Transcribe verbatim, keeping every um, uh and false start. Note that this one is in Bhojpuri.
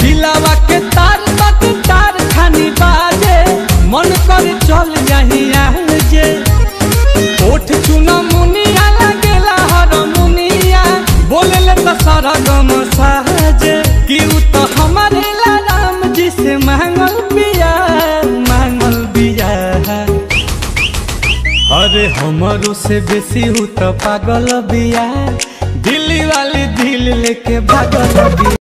दिलावा के तार बात तार खानी बाजे मन कर चल जाही जे ओठ चुना मुनिया लगेला हर मुनिया बोले तो सारा गम साजे कि उ तो हमारे राम जी से मांगल बिया मांगल बिया। अरे हमारो से बेसी हूँ तो पागल बिया दिल्ली वाली दिल लेके भागल बिया।